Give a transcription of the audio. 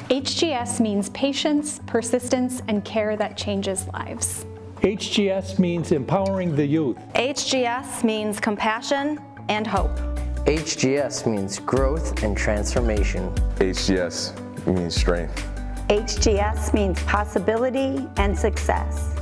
HGS means patience, persistence, and care that changes lives. HGS means empowering the youth. HGS means compassion and hope. HGS means growth and transformation. HGS means strength. HGS means possibility and success.